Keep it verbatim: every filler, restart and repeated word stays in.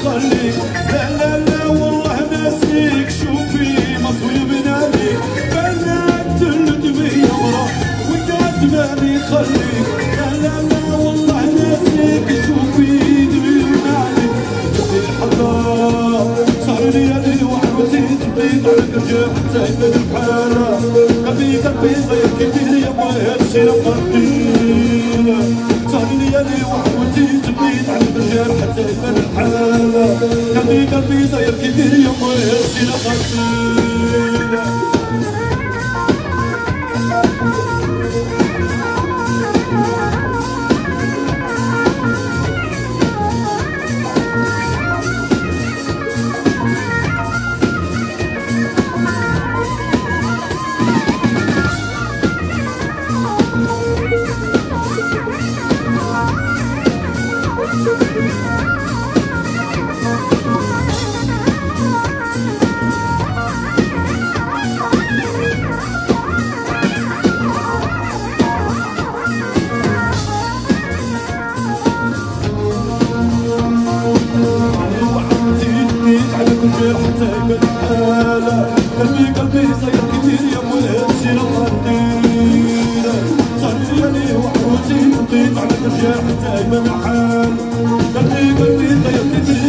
يخليك لا لا لا والله ناسيك شوفي مصوي بنادي بنات الدمي يمرح وانت زمان يخليك لا لا لا والله ناسيك شوفي دمي بنادي تبي الحلا صار ليالي وحروتي تبيت على كرجال حتى يبان الحالة قلبي قلبي صاير كتير يا ما هادشي لقدينا صار ليالي وحروتي تبيت على كرجال حتى يبان الحالة قلبي قلبي صاير كتير يا ما هادشي لقدينا حتى يبان الحالة قلبي قلبي صاير كتير يا مو هادشي لقدينا صار ليالي وحروتي بقيت على الرجال حتى يبان الحال قلبي قلبي صاير كتير